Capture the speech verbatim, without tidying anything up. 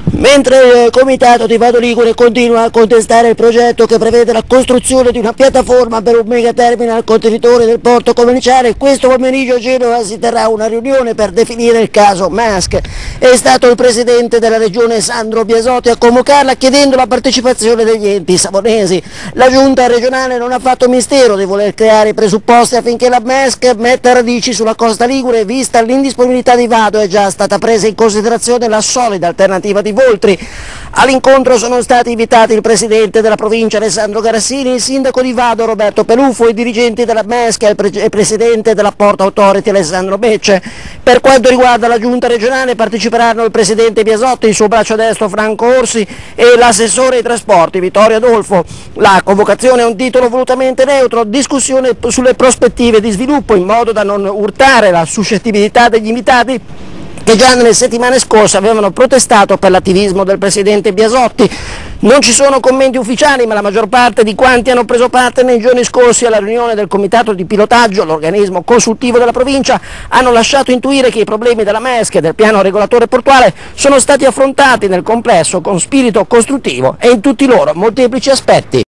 Mentre il Comitato di Vado Ligure continua a contestare il progetto che prevede la costruzione di una piattaforma per un megaterminal contenitore del porto commerciale, questo pomeriggio a Genova si terrà una riunione per definire il caso Maersk. È stato il presidente della regione Sandro Biasotti a convocarla chiedendo la partecipazione degli enti savonesi. La giunta regionale non ha fatto mistero di voler creare i presupposti affinché la Maersk metta radici sulla costa ligure, vista l'indisponibilità di Vado è già stata presa in considerazione la solida alternativa di Voltri. All'incontro sono stati invitati il presidente della provincia Alessandro Garassini, il sindaco di Vado Roberto Peluffo, i dirigenti della Maersk e il, pre il presidente della Port Authority Alessandro Becce. Per quanto riguarda la giunta regionale parteciperanno il presidente Biasotti, il suo braccio destro Franco Orsi e l'assessore ai trasporti Vittorio Adolfo. La convocazione ha un titolo volutamente neutro, discussione sulle prospettive di sviluppo, in modo da non urtare la suscettibilità degli invitati che già nelle settimane scorse avevano protestato per l'attivismo del presidente Biasotti. Non ci sono commenti ufficiali, ma la maggior parte di quanti hanno preso parte nei giorni scorsi alla riunione del comitato di pilotaggio, l'organismo consultivo della provincia, hanno lasciato intuire che i problemi della Maersk e del piano regolatore portuale sono stati affrontati nel complesso con spirito costruttivo e in tutti i loro molteplici aspetti.